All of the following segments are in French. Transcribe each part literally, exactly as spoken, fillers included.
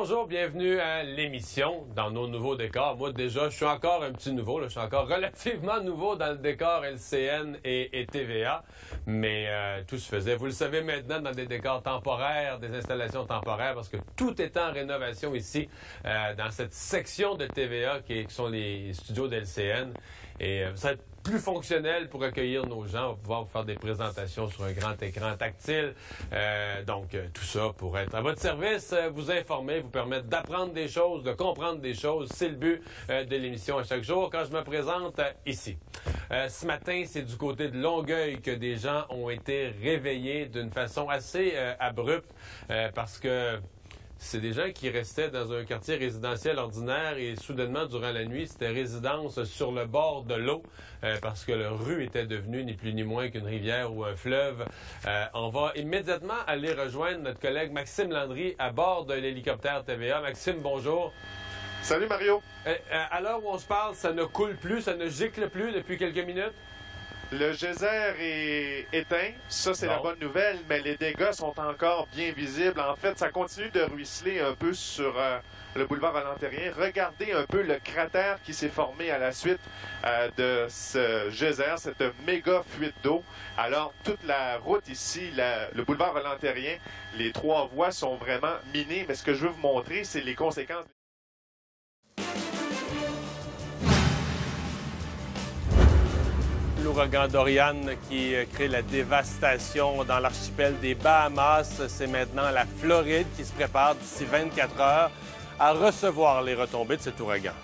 bonjour, bienvenue à l'émission dans nos nouveaux décors. Moi déjà, je suis encore un petit nouveau, là. Je suis encore relativement nouveau dans le décor L C N et, et T V A, mais euh, tout se faisait, vous le savez maintenant, dans des décors temporaires, des installations temporaires, parce que tout est en rénovation ici, euh, dans cette section de T V A qui, qui sont les studios d'L C N. Et euh, ça va être plus fonctionnel pour accueillir nos gens. On va pouvoir vous faire des présentations sur un grand écran tactile. Euh, donc, euh, tout ça pour être à votre service, euh, vous informer, vous permettre d'apprendre des choses, de comprendre des choses. C'est le but euh, de l'émission à chaque jour quand je me présente euh, ici. Euh, ce matin, c'est du côté de Longueuil que des gens ont été réveillés d'une façon assez euh, abrupte euh, parce que c'est des gens qui restaient dans un quartier résidentiel ordinaire et soudainement, durant la nuit, c'était résidence sur le bord de l'eau euh, parce que la rue était devenue ni plus ni moins qu'une rivière ou un fleuve. Euh, on va immédiatement aller rejoindre notre collègue Maxime Landry à bord de l'hélicoptère T V A. Maxime, bonjour. Salut Mario. Euh, euh, à l'heure où on se parle, ça ne coule plus, ça ne gicle plus depuis quelques minutes? Le geyser est éteint, ça c'est bon. la bonne nouvelle, mais les dégâts sont encore bien visibles. En fait, ça continue de ruisseler un peu sur euh, le boulevard Valentérien. Regardez un peu le cratère qui s'est formé à la suite euh, de ce geyser, cette méga fuite d'eau. Alors, toute la route ici, la, le boulevard Valentérien, les trois voies sont vraiment minées, mais ce que je veux vous montrer, c'est les conséquences. L'ouragan Dorian qui crée la dévastation dans l'archipel des Bahamas. C'est maintenant la Floride qui se prépare d'ici vingt-quatre heures à recevoir les retombées de cet ouragan.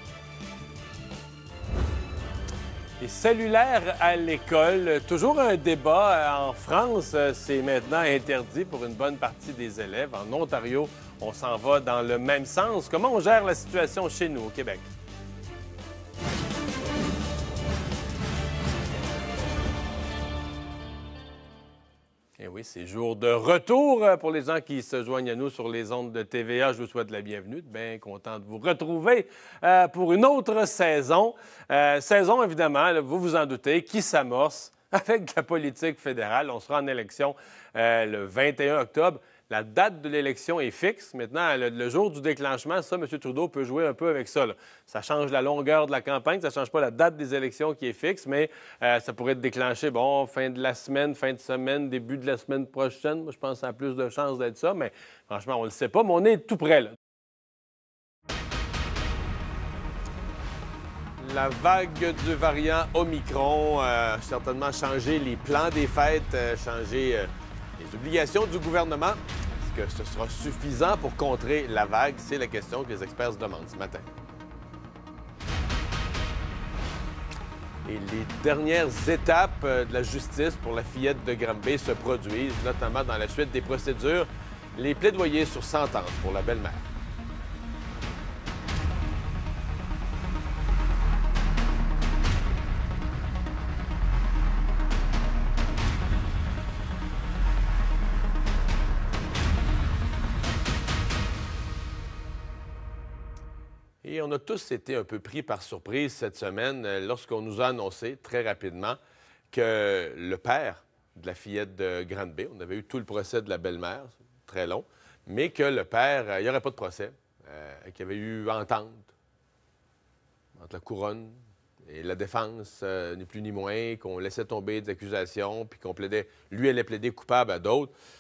Les cellulaires à l'école, toujours un débat. En France, c'est maintenant interdit pour une bonne partie des élèves. En Ontario, on s'en va dans le même sens. Comment on gère la situation chez nous, au Québec? Eh oui, c'est jour de retour pour les gens qui se joignent à nous sur les ondes de T V A. Je vous souhaite la bienvenue. Bien content de vous retrouver euh, pour une autre saison. Euh, saison, évidemment, là, vous vous en doutez, qui s'amorce avec la politique fédérale. On sera en élection euh, le vingt et un octobre. La date de l'élection est fixe. Maintenant, le, le jour du déclenchement, ça, M. Trudeau peut jouer un peu avec ça, là. Ça change la longueur de la campagne, ça ne change pas la date des élections qui est fixe, mais euh, ça pourrait être déclenché, bon, fin de la semaine, fin de semaine, début de la semaine prochaine. Moi, je pense que ça a plus de chances d'être ça, mais franchement, on ne le sait pas, mais on est tout près, là. La vague du variant Omicron a certainement changé les plans des fêtes, euh, changé euh, les obligations du gouvernement. Est-ce que ce sera suffisant pour contrer la vague? C'est la question que les experts se demandent ce matin. Et les dernières étapes de la justice pour la fillette de Granby se produisent, notamment dans la suite des procédures, les plaidoyers sur sentence pour la belle-mère. Et on a tous été un peu pris par surprise cette semaine euh, lorsqu'on nous a annoncé très rapidement que le père de la fillette de Granby, on avait eu tout le procès de la belle-mère, très long, mais que le père, euh, il n'y aurait pas de procès, euh, qu'il y avait eu entente entre la couronne et la défense, euh, ni plus ni moins, qu'on laissait tomber des accusations, puis qu'on plaidait, lui allait plaider coupable à d'autres.